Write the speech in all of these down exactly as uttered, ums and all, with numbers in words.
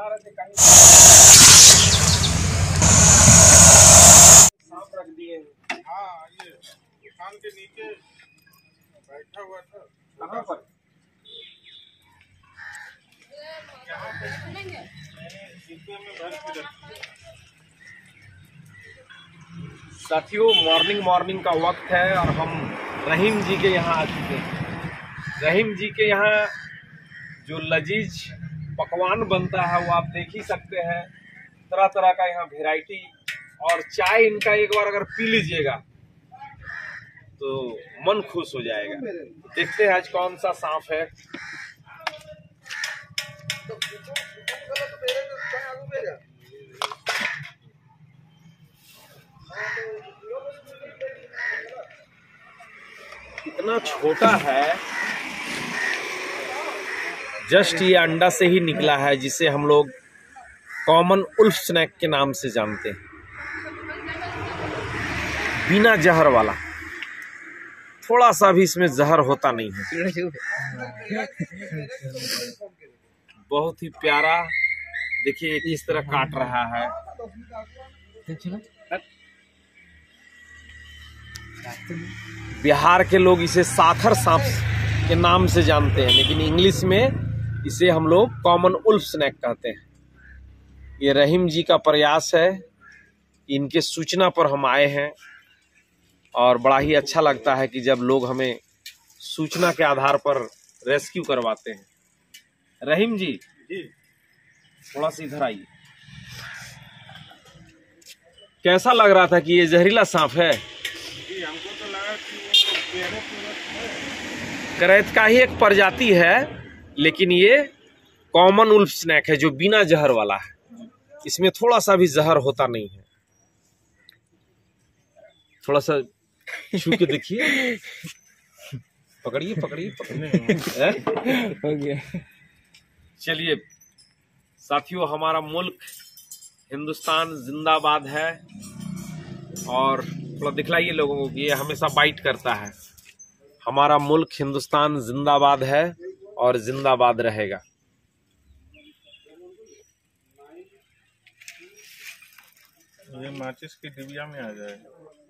बता रहे थे कहीं सांप रख दिए हैं। हाँ, ये दुकान के नीचे बैठा हुआ था। कहाँ पर? यहाँ पे डिब्बे में भर के रखी है। साथियों, मॉर्निंग मॉर्निंग का वक्त है और हम रहीम जी के यहाँ आ चुके हैं। रहीम जी के यहाँ जो लजीज पकवान बनता है वो आप देख ही सकते हैं। तरह तरह का यहाँ वैरायटी, और चाय इनका एक बार अगर पी लीजिएगा तो मन खुश हो जाएगा। देखते हैं आज कौन सा सांप है। इतना छोटा है, जस्ट ये अंडा से ही निकला है, जिसे हम लोग कॉमन उल्फ स्नैक के नाम से जानते हैं। बिना जहर वाला, थोड़ा सा भी इसमें जहर होता नहीं है। बहुत ही प्यारा। देखिए किस तरह काट रहा है। बिहार के लोग इसे साथर सांप के नाम से जानते हैं, लेकिन इंग्लिश में इसे हम लोग कॉमन उल्फ स्नैक कहते हैं। ये रहीम जी का प्रयास है, इनके सूचना पर हम आए हैं और बड़ा ही अच्छा लगता है कि जब लोग हमें सूचना के आधार पर रेस्क्यू करवाते हैं। रहीम जी जी, थोड़ा सा इधर आइए। कैसा लग रहा था कि ये जहरीला सांप है? जी, हमको तो लगा कि वो तो बेहद सूरत है। करैत का ही एक प्रजाति है, लेकिन ये कॉमन उल्फ स्नैक है जो बिना जहर वाला है। इसमें थोड़ा सा भी जहर होता नहीं है। थोड़ा सा छू के देखिए। पकड़िए पकड़िए पकड़िए। हो गया। चलिए साथियों, हमारा मुल्क हिंदुस्तान जिंदाबाद है। और थोड़ा दिखलाइए लोगों को कि ये हमेशा बाइट करता है। हमारा मुल्क हिंदुस्तान जिंदाबाद है और जिंदाबाद रहेगा। ये माचिस की डिबिया में आ जाएगा।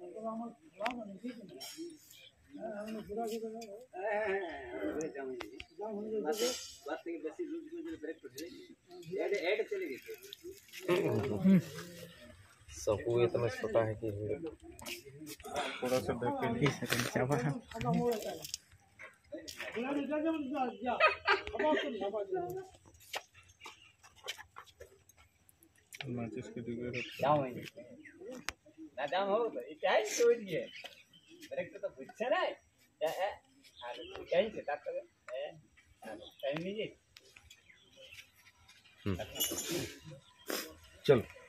सबको इतना छोटा है कि थोड़ा सा ढक माचिस की डिबिया ना दाम हो तो इकाई छोड़ दिए डायरेक्ट तो पूछ रहा है क्या है आलू इकाई से तक है टाइम लीजिए। चलो।